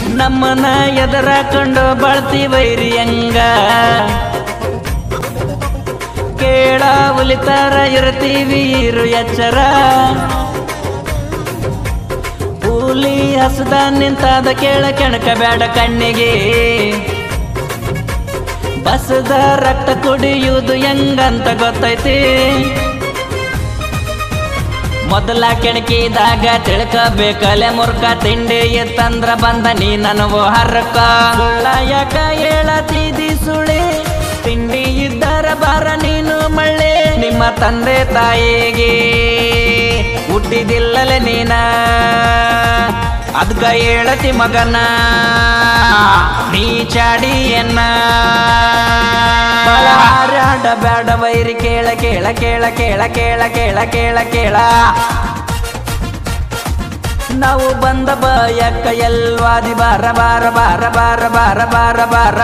ನಮ್ಮನ ಎದರಾಕೊಂಡು ಬಾಳ್ತಿ ವೈರಿ ಹಂಗ ಕೇಳ ಉಲಿತಾರ ಇರ್ತೀವಿ ಇರು ಎಚ್ಚರ ಕೂಲಿ ಹಸದ ನಿಂತಾದ ಕೇಳ ಕೆಣಕ ಬೇಡ ಕಣ್ಣಿಗೆ ಬಸದ ರಕ್ತ ಕುಡಿಯುವುದು ಹೆಂಗಂತ ಗೊತ್ತೈತಿ ಮೊದಲ ಕೆಣಕಿದಾಗ ತಿಳ್ಕಬೇಕಲೆ ಮುರ್ಕ ತಿಂಡಿ ಎತ್ತಂದ್ರ ಬಂದ ನೀ ನನವು ಹರ್ಕ ಯಾಕ ಹೇಳತಿದಿ ಸುಳಿ ತಿಂಡಿ ಇದ್ದರ ಬಾರ ನೀನು ಮಳ್ಳೆ ನಿಮ್ಮ ತಂದೆ ತಾಯಿಗೆ ಹುಟ್ಟಿದಿಲ್ಲಲೆ ನೀನ ಅದ್ಕ ಹೇಳತಿ ಮಗನ ನೀ ಚಾಡಿಯನ್ನ ಹಾರಾಡ ಬೇಡ ವೈರಿ ಕೇಳ ಕೇಳ ಕೇಳ ಕೇಳ ಕೇಳ ಕೇಳ ಕೇಳ ಕೇಳ ನಾವು ಬಂದ ಬಯಕ್ಕ ಎಲ್ವಾದಿ ಬಾರ ಬಾರ ಬಾರ ಬಾರ ಬಾರ ಬಾರ ಬಾರ